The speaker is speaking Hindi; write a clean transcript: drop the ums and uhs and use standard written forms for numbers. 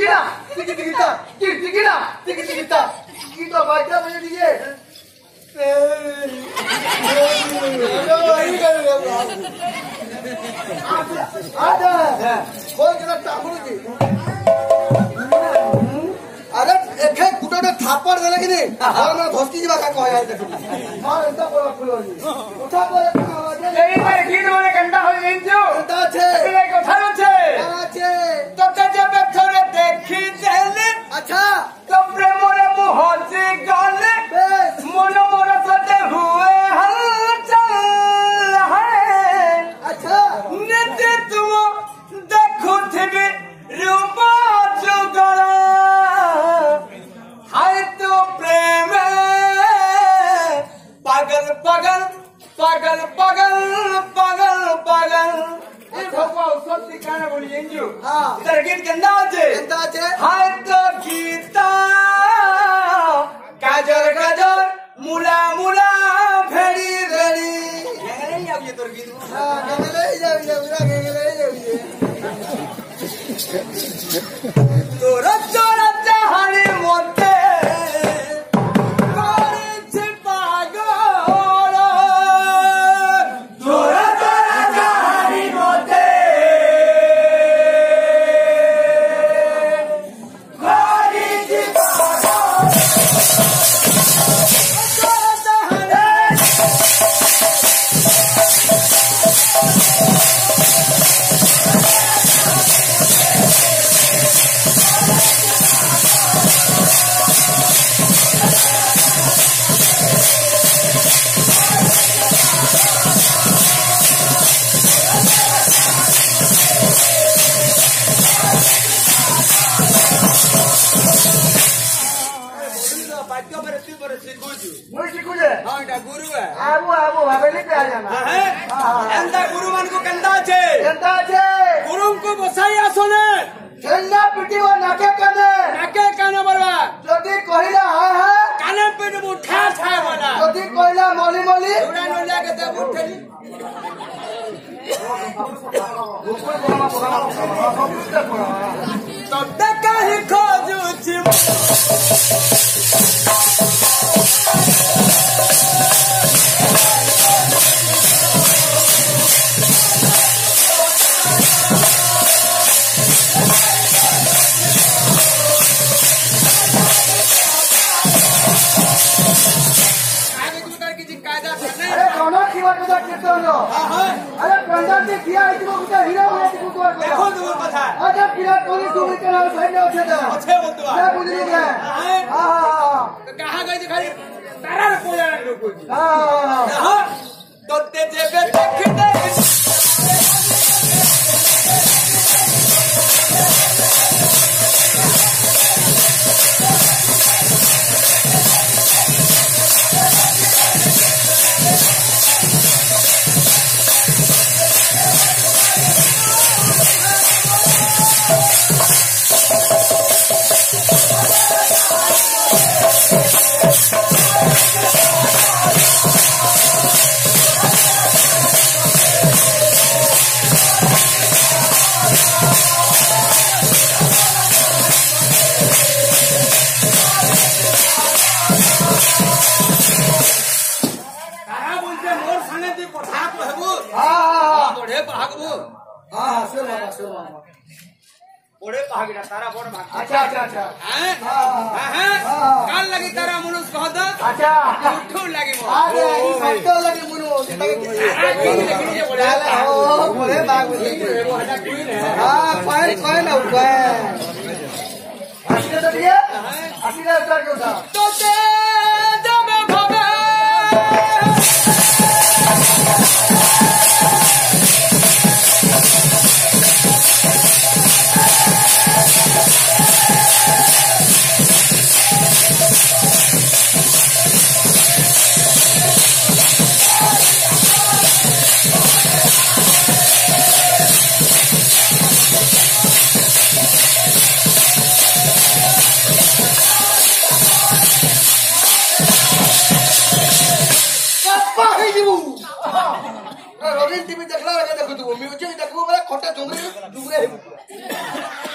टिकिटा टिकिटा टिकिटा टिकिटा टिकिटा बाजा बजे दिए आजा बोल के टापुर की अरे एक गुटोटे थापड़ देले कि नहीं और मैं धसकी जीवा का कहया देखो मार एंता बोला फुलोनी उठा बोले एई पर गीत माने कंडा हो जिंजो कंडा छे एले कथा छे আছে तते जब थोड़े देखी देले अच्छा तो प्रेम रे मोहजे गाले बेस मन मोर सते हुए हलचल है अच्छा नित्य तुम देखो थे रूप जुगला हाय तो प्रेम पागल पागल पागल पागल पागल पागल ए भगवा सत्य काना बोली एंजू हां इधर गीत गंदा আছে केंता আছে हाय तो गीता गाजर गाजर मुला मुला भेड़ी भेड़ी गेले जाऊ ये तोर गीत हां गेले जाऊ गेले जाऊ तोर चोरा चाहनी मोते करिछ पागल तोर चोरा चाहनी मोते करिछ पागल गुरु है आबू आबू हवेली पे आ जाना एंता गुरु मान को कंदा छे केंता আছে गुरु को बसाई आसने ছেন্না পিটিব নাকে কানে बरवा যদি কহিলা হায় হায় काने पे उठा छाए वाला যদি কহিলা মলি মলি उड़ा न लागे ते उठली तो तक ही खोजू छी अरे दोनों जीवन का कितना हो अरे कंडा से किया इसको कुछ हीरो हुआ इसको को देखो दूर कथा अरे फिर कोई तुम के नाम भाई ने उठे था अच्छे बोलतो क्या बुझ गया हां तो कहां गई थी खाली तारा रे पूजा लोग को हां तो ते जेबे देख दे तारा बोर्ड भाग अच्छा अच्छा अच्छा हैं हां काल लगी तारा मनुष्य कहत अच्छा उठो लगी मो अरे ई सट्टो लगी मुनु ओ बोले बाग हां कोई ना उठे आशीर्वाद दिए आशीर्वाद उतार के उठा तो ते जब भवे रवीन टीवी देखला लगे देखो तू म्यूजिक देखो बड़ा खोटा डुंगरे डुंगरे